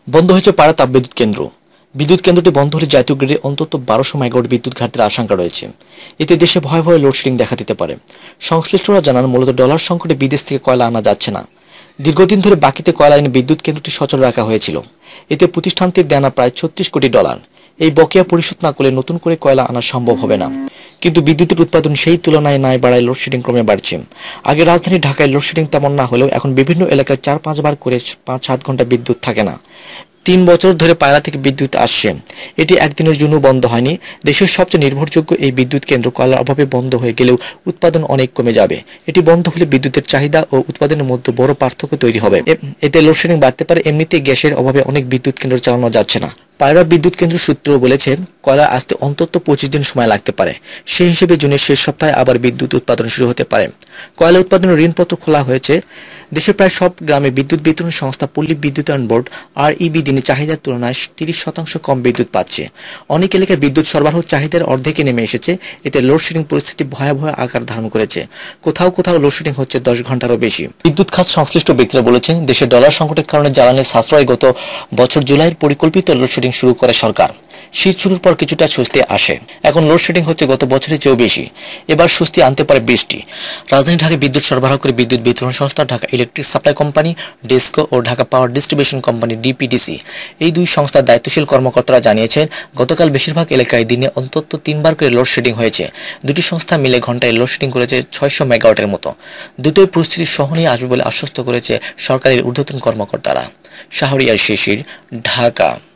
বন্ধ হয়েছে পাড়া তাপবিদ্যুৎ কেন্দ্র। বিদ্যুৎ কেন্দ্রটি বন্ধ হলে জাতীয় গ্রিডে অন্তত 1200 মেগাওয়াট বিদ্যুৎ ঘাটতির আশঙ্কা রয়েছে। এতে দেশে ভয়াবহ লোডশেডিং দেখা দিতে পারে। সংশ্লিষ্টরা জানান, মূলত ডলার সংকটে বিদেশ থেকে কয়লা আনা যাচ্ছে না। দীর্ঘদিন ধরে বাকিতে কয়লা এনে বিদ্যুৎ কেন্দ্রটি সচল রাখা হয়েছিল। এতে প্রতিষ্ঠানটির দেনা প্রায় 36 কোটি ডলার। এই বকেয়া পরিশোধ না করলে নতুন করে কয়লা আনা সম্ভব হবে না। কিন্তু বিদ্যুতের উৎপাদন সেই তুলনায় নাই বাড়ায় লোডশেডিং ক্রমে বাড়ছে। আগে রাজধানী ঢাকায় লোডশেডিং তেমন না হলেও এখন বিভিন্ন এলাকায় 4-5 বার করে 5-7 ঘন্টা বিদ্যুৎ থাকে না। 3 বছর ধরে পায়রা থেকে বিদ্যুৎ আসছে। এটি একদিনের জন্য বন্ধ হয়নি। দেশের সবচেয়ে নির্ভরযোগ্য এই বিদ্যুৎ কেন্দ্র কয়লার অভাবে বন্ধ হয়ে গেলেও উৎপাদন অনেক কমে যাবে। এটি বন্ধ হলে বিদ্যুতের চাহিদা ও উৎপাদনের মধ্যে বড় পার্থক্য তৈরি হবে। এতে লোডশেডিং বাড়তে পারে। এমনিতেই গ্যাসের অভাবে অনেক বিদ্যুৎ কেন্দ্র চালানো যাচ্ছে না। পায়রা বিদ্যুৎ কেন্দ্র সূত্র বলেছে, কয়লা আসতে অন্তত 25 দিন সময় লাগতে পারে। সেই হিসেবে জুনের শেষ সপ্তাহে আবার বিদ্যুৎ উৎপাদন শুরু হতে পারে। কয়লা উৎপাদনের ঋণপত্র খোলা হয়েছে। দেশের প্রায় সব গ্রামে বিদ্যুৎ বিতরণ সংস্থা পল্লী বিদ্যুতায়ন বোর্ড REB দিনের চাহিদার তুলনায় 30% কম বিদ্যুৎ পাচ্ছে। অনেক এলাকায় বিদ্যুৎ সরবরাহ চাহিদার অর্ধেকে নেমে এসেছে। এতে লোডশেডিং পরিস্থিতি ভয়াবহ আকার ধারণ করেছে। কোথাও কোথাও লোডশেডিং হচ্ছে 10 ঘন্টারও বেশি। বিদ্যুৎ খাত সংশ্লিষ্ট ব্যক্তিরা বলেছেন, দেশের ডলার সংকটের কারণে জ্বালানির সাশ্রয় গত বছর জুলাইয়ের পরিকল্পিত লোডশেডিং শুরু করে সরকার। শীত শুরুর পর কিছুটা স্বস্তি আসে। এখন লোডশেডিং হচ্ছে গত বছরের চেয়েও বেশি। এবার স্বস্তি আনতে পারে বৃষ্টি। রাজধানী ঢাকায় বিদ্যুৎ সরবরাহ করে বিদ্যুৎ বিতরণ সংস্থা Dhaka electric supply company DESCO ও Dhaka power distribution company DPDC, এই দুই সংস্থার দায়িত্বশীল কর্মকর্তারা জানিয়েছেন, গতকাল বেশিরভাগ এলাকায় দিনে অন্তত 3 বার করে লোডশেডিং হয়েছে। দুটি সংস্থা মিলে ঘন্টায় লোডশেডিং করেছে 600 মেগাওয়াটের মতো। দুটোই পরিস্থিতি সহনীয় আসবে বলে আশ্বস্ত করেছে সরকারের ঊর্ধ্বতন কর্মকর্তারা। শাহরিয়ার শিশির, ঢাকা।